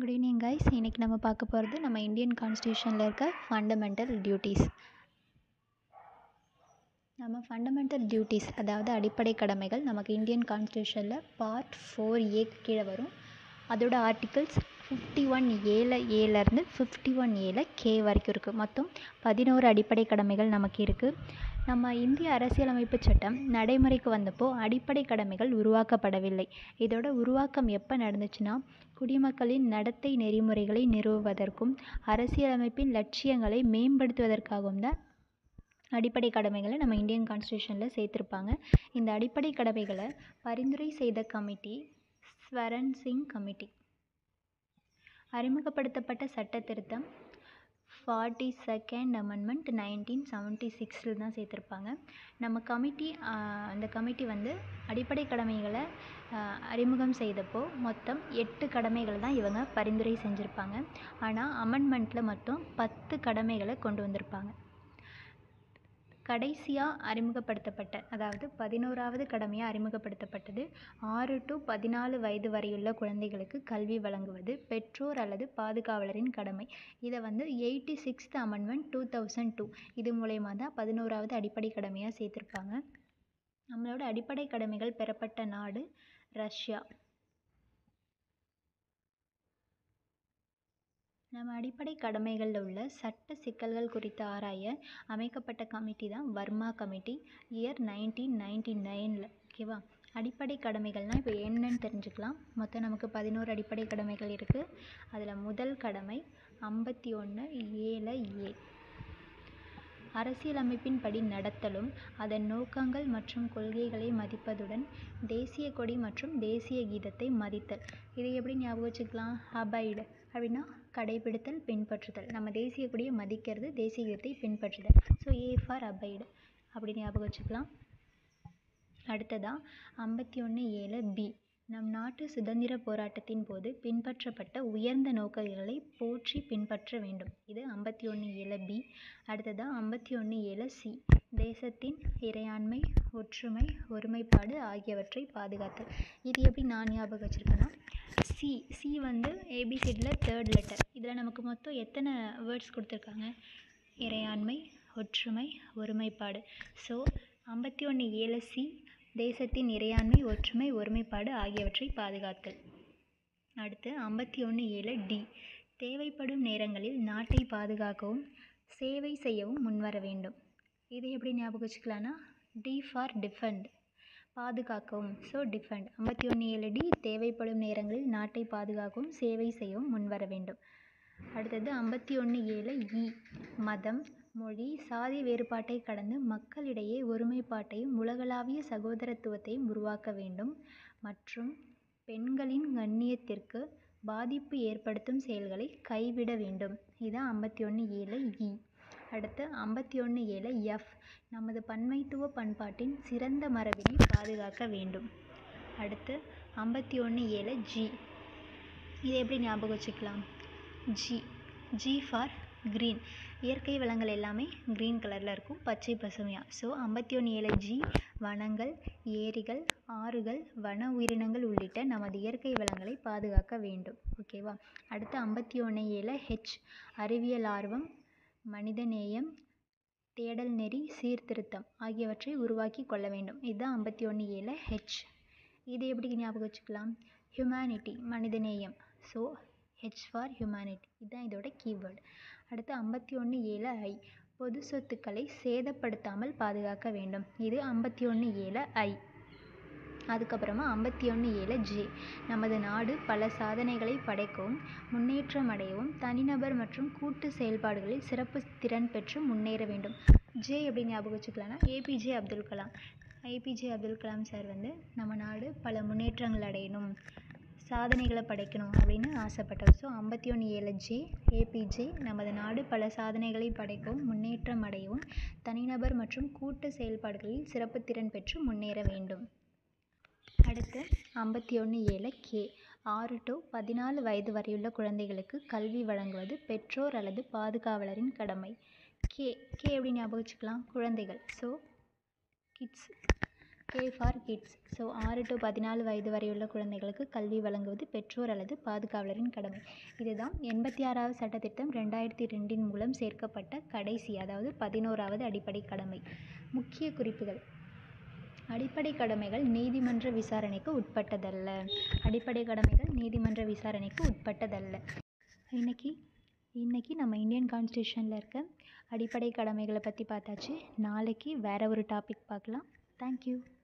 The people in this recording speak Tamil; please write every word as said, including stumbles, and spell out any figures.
Good evening guys. இன்றைக்கி நம்ம பார்க்க போகிறது நம்ம இந்தியன் கான்ஸ்டியூஷனில் இருக்க ஃபண்டமெண்டல் டியூட்டிஸ். நம்ம ஃபண்டமெண்டல் டியூட்டிஸ் அதாவது அடிப்படை கடமைகள் நமக்கு இந்தியன் கான்ஸ்டியூஷனில் பார்ட் ஃபோர் ஏ கீழே வரும். அதோட ஆர்டிகல்ஸ் ஃபிஃப்டி ஒன் ஏல ஏலேருந்து ஃபிஃப்டி ஒன் ஏல கே வரைக்கும் இருக்குது. மொத்தம் பதினோரு அடிப்படை கடமைகள் நமக்கு இருக்குது. நம்ம இந்திய அரசியலமைப்பு சட்டம் நடைமுறைக்கு வந்தப்போ அடிப்படை கடமைகள் உருவாக்கப்படவில்லை. இதோட உருவாக்கம் எப்போ நடந்துச்சுன்னா, குடிமக்களின் நடத்தை நெறிமுறைகளை நிறுவுவதற்கும் அரசியலமைப்பின் லட்சியங்களை மேம்படுத்துவதற்காகவும் தான் அடிப்படை கடமைகளை நம்ம இந்தியன் கான்ஸ்டியூஷனில் சேர்த்துருப்பாங்க. இந்த அடிப்படை கடமைகளை பரிந்துரை செய்த கமிட்டி ஸ்வரன் சிங் கமிட்டி. அறிமுகப்படுத்தப்பட்ட சட்ட திருத்தம் forty second amendment nineteen seventy சிக்ஸில் தான் சேர்த்துருப்பாங்க. நம்ம கமிட்டி அந்த கமிட்டி வந்து அடிப்படை கடமைகளை அறிமுகம் செய்தப்போ மொத்தம் எட்டு கடமைகள் தான் இவங்க பரிந்துரை செஞ்சுருப்பாங்க. ஆனால் அமெண்ட்மெண்ட்டில் மட்டும் பத்து கடமைகளை கொண்டு வந்திருப்பாங்க. கடைசியாக அறிமுகப்படுத்தப்பட்ட அதாவது பதினோராவது கடமையாக அறிமுகப்படுத்தப்பட்டது ஆறு டு பதினாலு வயது வரையுள்ள குழந்தைகளுக்கு கல்வி வழங்குவது பெற்றோர் அல்லது பாதுகாவலரின் கடமை. இதை வந்து eighty sixth amendment two thousand two இது மூலயமா தான் பதினோராவது அடிப்படை கடமையாக சேர்த்துருப்பாங்க. நம்மளோட அடிப்படை கடமைகள் பெறப்பட்ட நாடு ரஷ்யா. நம்ம அடிப்படை கடமைகளில் உள்ள சட்ட சிக்கல்கள் குறித்து ஆராய அமைக்கப்பட்ட கமிட்டி தான் Verma committee, year nineteen ninety நைனில். ஓகேவா? அடிப்படை கடமைகள்னால் இப்போ என்னன்னு தெரிஞ்சுக்கலாம். மொத்தம் நமக்கு பதினோரு அடிப்படை கடமைகள் இருக்குது. அதில் முதல் கடமை ஐம்பத்தி ஒன்று ஏல ஏ, அரசியலமைப்பின் படி நடத்தலும் அதன் நோக்கங்கள் மற்றும் கொள்கைகளை மதிப்பதுடன் தேசிய கொடி மற்றும் தேசிய கீதத்தை மதித்தல். இதை எப்படி ஞாபகம் வச்சுக்கலாம்? அபைடு அப்படின்னா கடைபிடித்தல், பின்பற்றுதல். நம்ம தேசிய கொடியை மதிக்கிறது, தேசிய கீதத்தை பின்பற்றுதல். ஸோ ஏ ஃபார் அபைடு அப்படி ஞாபகம் வச்சுக்கலாம். அடுத்ததாக ஐம்பத்தி ஒன்று ஏழு பி, நம் நாட்டு சுதந்திர போராட்டத்தின் போது பின்பற்றப்பட்ட உயர்ந்த நோக்கங்களை போற்றி பின்பற்ற வேண்டும். இது ஐம்பத்தி ஒன்று ஏழு பி. அடுத்ததாக ஐம்பத்தி ஒன்று ஏழு சி, தேசத்தின் இறையாண்மை, ஒற்றுமை, ஒருமைப்பாடு ஆகியவற்றை பாதுகாத்தல். இது எப்படி நான் ஞாபகம் வச்சுருக்கேன்னா, சி சி வந்து ஏபிசிடியில் தேர்ட் லெட்டர். இதில் நமக்கு மொத்தம் எத்தனை வேர்ட்ஸ் கொடுத்துருக்காங்க? இறையாண்மை, ஒற்றுமை, ஒருமைப்பாடு. ஸோ ஐம்பத்தி ஒன்று ஏழு சி, தேசத்தின் இறையாண்மை, ஒற்றுமை, ஒருமைப்பாடு ஆகியவற்றை பாதுகாத்தல். அடுத்து ஐம்பத்தி ஒன்று ஏழு டி, தேவைப்படும் நேரங்களில் நாட்டை பாதுகாக்கவும் சேவை செய்யவும் முன்வர வேண்டும். இதை எப்படி ஞாபகம் வச்சுக்கலான்னா, டி ஃபார் டிஃபெண்ட், பாதுகாக்கவும். So defend. ஐம்பத்தி ஒன்று ஏழு டி, தேவைப்படும் நேரங்களில் நாட்டை பாதுகாக்கவும் சேவை செய்யவும் முன்வர வேண்டும். அடுத்தது ஐம்பத்தி ஒன்று ஏழு இ, மதம், மொழி, சாதி வேறுபாட்டை கடந்து மக்களிடையே ஒருமைப்பாட்டையும் உலகளாவிய சகோதரத்துவத்தையும் உருவாக்க வேண்டும் மற்றும் பெண்களின் கண்ணியத்திற்கு பாதிப்பு ஏற்படுத்தும் செயல்களை கைவிட வேண்டும். இதுதான் ஐம்பத்தி ஒன்று ஏழு இ. அடுத்து ஐம்பத்தி ஒன்று ஏழு எஃப், நமது பன்மைத்துவ பண்பாட்டின் சிறந்த மரபினை பாதுகாக்க வேண்டும். அடுத்து ஐம்பத்தி ஒன்று ஏழு ஜி, இதை எப்படி ஞாபகம் வச்சுக்கலாம்? ஜி ஜி ஃபார் க்ரீன், இயற்கை வளங்கள் எல்லாமே க்ரீன் கலரில் இருக்கும், பச்சை பசுமையாக. ஸோ ஐம்பத்தி ஒன்று ஏழு ஜி, வனங்கள், ஏரிகள், ஆறுகள், வன உயிரினங்கள் உள்ளிட்ட நமது இயற்கை வளங்களை பாதுகாக்க வேண்டும். ஓகேவா? அடுத்து ஐம்பத்தி ஒன்று ஏழு ஹெச், அறிவியல் ஆர்வம், மனிதநேயம், தேடல் நெறி, சீர்திருத்தம் ஆகியவற்றை உருவாக்கி கொள்ள வேண்டும். இதுதான் ஐம்பத்தி ஒன்று ஏழு ஹெச். இது எப்படி ஞாபகம் வச்சுக்கலாம்? ஹியூமனிட்டி, மனிதநேயம். So H for humanity. இதுதான் இதோட கீவேர்டு. அடுத்து ஐம்பத்தி ஒன்று ஏழு ஐ, பொது சொத்துக்களை சேதப்படுத்தாமல் பாதுகாக்க வேண்டும். இது ஐம்பத்தி ஒன்று ஏழு ஐ. அதுக்கப்புறமா ஐம்பத்தி ஒன்று ஏழு ஜே, நமது நாடு பல சாதனைகளை படைக்கவும் முன்னேற்றம் அடையவும் தனிநபர் மற்றும் கூட்டு செயல்பாடுகளில் சிறப்பு திறன் பெற்று முன்னேற வேண்டும். ஜே எப்படி ஞாபகம் வச்சுக்கலாம்னா, APJ Abdul Kalam. APJ Abdul Kalam sir வந்து நம்ம நாடு பல முன்னேற்றங்கள் அடையணும், சாதனைகளை படைக்கணும் அப்படின்னு ஆசைப்பட்டவர். ஸோ ஐம்பத்தி ஒன்று ஏழு ஜே, ஏபிஜே, நமது நாடு பல சாதனைகளை படைக்கவும் முன்னேற்றம் அடையவும் தனிநபர் மற்றும் கூட்டு செயல்பாடுகளில் சிறப்பு திறன் பெற்று முன்னேற வேண்டும். அடுத்து ஐம்பத்தி ஒன்று ஏழு கே, ஆறு டு பதினாலு வயது வரையுள்ள குழந்தைகளுக்கு கல்வி வழங்குவது பெற்றோர் அல்லது பாதுகாவலரின் கடமை. கே கே எப்படி ஞாபகம் வச்சுக்கலாம்? குழந்தைகள். So kids. K for kids. So ஆறு டு பதினாலு வயது வரையுள்ள குழந்தைகளுக்கு கல்வி வழங்குவது பெற்றோர் அல்லது பாதுகாவலரின் கடமை. இதுதான் எண்பத்தி ஆறாவது சட்டத்திட்டம் ரெண்டாயிரத்தி ரெண்டின் மூலம் சேர்க்கப்பட்ட கடைசி, அதாவது பதினோராவது அடிப்படை கடமை. முக்கிய குறிப்புகள்: அடிப்படை கடமைகள் நீதிமன்ற விசாரணைக்கு உட்பட்டதல்ல. அடிப்படை கடமைகள் நீதிமன்ற விசாரணைக்கு உட்பட்டதல்ல. இன்னைக்கு இன்னைக்கு நம்ம இந்தியன் கான்ஸ்டியூஷனில் இருக்க அடிப்படை கடமைகளை பற்றி பார்த்தாச்சு. நாளைக்கு வேற ஒரு டாபிக் பார்க்கலாம். தேங்க்யூ.